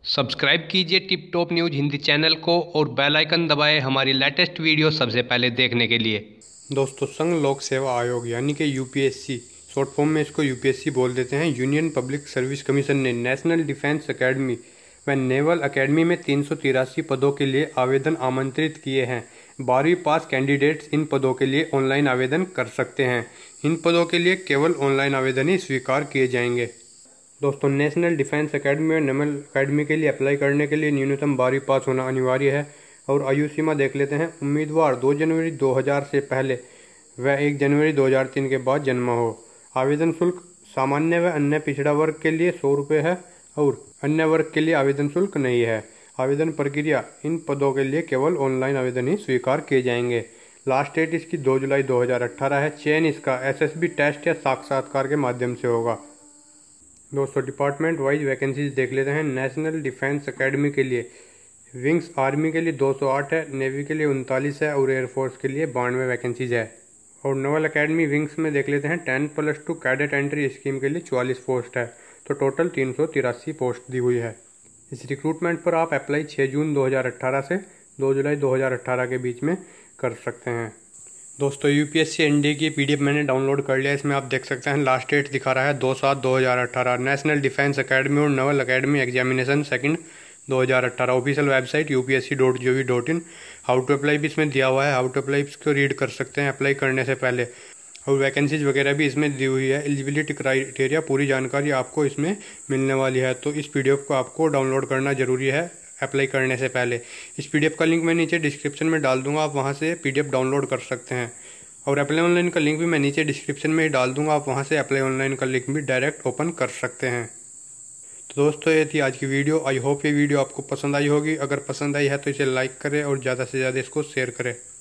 Subscribe कीजिए tip top news Hindi channel को और बेल आइकन दबाएं हमारी लेटेस्ट वीडियो सबसे पहले देखने के लिए। दोस्तों, संघ लोक सेवा आयोग यानी कि यूपीएससी, शॉर्ट फॉर्म में इसको यूपीएससी बोल देते हैं, यूनियन पब्लिक सर्विस कमीशन ने नेशनल डिफेंस एकेडमी व नेवल एकेडमी में 383 पदों के लिए आवेदन आमंत्रित किए हैं। 12वीं पास कैंडिडेट्स इन पदों के लिए ऑनलाइन आवेदन कर सकते हैं। इन पदों के लिए केवल ऑनलाइन आवेदन ही स्वीकार किए जाएंगे। दोस्तों, नेशनल डिफेंस एकेडमी और नेवल एकेडमी के लिए अप्लाई करने के लिए न्यूनतम 12वीं पास होना अनिवार्य है। और आयु सीमा देख लेते हैं। उम्मीदवार 2 जनवरी 2000 से पहले व 1 जनवरी 2003 के बाद जन्मा हो। आवेदन शुल्क सामान्य व अन्य पिछड़ा वर्ग के लिए 100 रुपये है और अन्य वर्ग के लिए आवेदन शुल्क नहीं है। आवेदन प्रक्रिया, इन पदों के लिए केवल ऑनलाइन आवेदन ही स्वीकार किए जाएंगे। लास्ट डेट इसकी 2 जुलाई 2018 है। चयन इसका एसएसबी टेस्ट या साक्षात्कार के माध्यम से होगा। दोस्तों, डिपार्टमेंट वाइज वैकेंसीज देख लेते हैं। नेशनल डिफेंस एकेडमी के लिए विंग्स आर्मी के लिए 208 है, नेवी के लिए 39 है और एयरफोर्स के लिए 92 वैकेंसीज है। और नेवल एकेडमी विंग्स में देख लेते हैं 10+2 कैडेट एंट्री स्कीम के लिए 44 पोस्ट है। तो टोटल 383 पोस्ट दी हुई है। इस रिक्रूटमेंट पर आप अप्लाई 6 जून 2018 से 2 जुलाई 2018 के बीच में कर सकते हैं। दोस्तों, यूपीएससी एनडीए की पीडीएफ मैंने डाउनलोड कर लिया। इसमें आप देख सकते हैं लास्ट डेट दिखा रहा है 2/7/2018। नेशनल डिफेंस एकेडमी और naval academy examination second 2018। Official website upsc.gov.in। How to apply भी इसमें दिया हुआ है। हाउ टू अप्लाई इसको रीड कर सकते हैं अप्लाई करने से पहले। और वैकेंसीज वगैरह भी इसमें दी हुई है। एलिजिबिलिटी क्राइटेरिया, पूरी जानकारी आपको इसमें मिलने वाली है। तो इस पीडीएफ को आपको डाउनलोड करना जरूरी है अप्लाई करने से पहले। इस पीडीएफ का लिंक मैं नीचे डिस्क्रिप्शन में डाल दूंगा, आप वहां से पीडीएफ डाउनलोड कर सकते हैं। और अप्लाई ऑनलाइन का लिंक भी मैं नीचे डिस्क्रिप्शन में ही डाल दूंगा, आप वहां से अप्लाई ऑनलाइन का लिंक भी डायरेक्ट ओपन कर सकते हैं। तो दोस्तों, ये थी आज की वीडियो। आई होप ये वीडियो आपको पसंद आई होगी। अगर पसंद आई है तो इसे लाइक करें और ज़्यादा से ज़्यादा इसको शेयर करें।